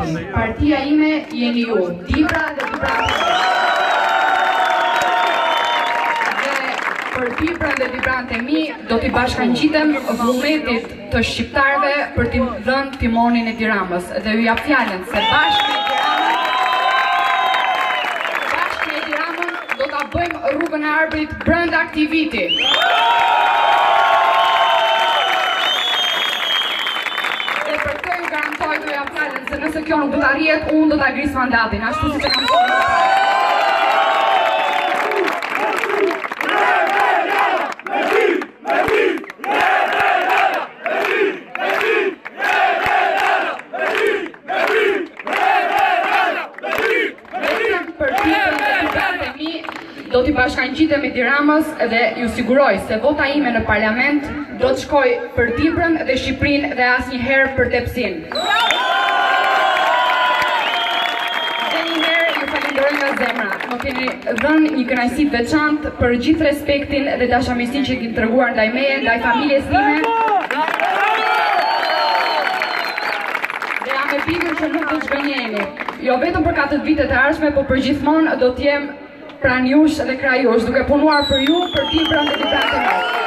Partia ime jeni ju, Dibra dhe Dibrante. Për Dibra dhe Dibrante mi do t'i bashkangjitem vullnetit të shqiptarëve për t'i dhënë timonin e Tiranës dhe ju jap fjalën se bashkë me Tiranën do ta bëjmë rrugën e Arbërit brenda këtij viti. Dhe për këtë ju garantoj të jap fjalën se nëse kjo nuk do të arrihet, unë do ta gris mandatin, ashtu siç e kam thënë. Do t'i bashkangjitem me Tiranës dhe ju siguroj se vota ime në parlament do të shkoj për Dibrën dhe Shqipërinë dhe asnjëherë për Tepsin. Dhe njëherë ju falenderoj nga zemra. Më keni dhënë një kënaqësi të veçantë për gjithë respektin dhe dashamirësinë që keni treguar ndaj meje, ndaj familjes time. Dhe jam e bindur që nuk do të zgënjeni. Jo vetëm për 4 vitet e ardhshme, por për gjithmonë do të jem pranë jush dhe kraj jush, duke punuar për ju, për Dibrën dhe Dibrante.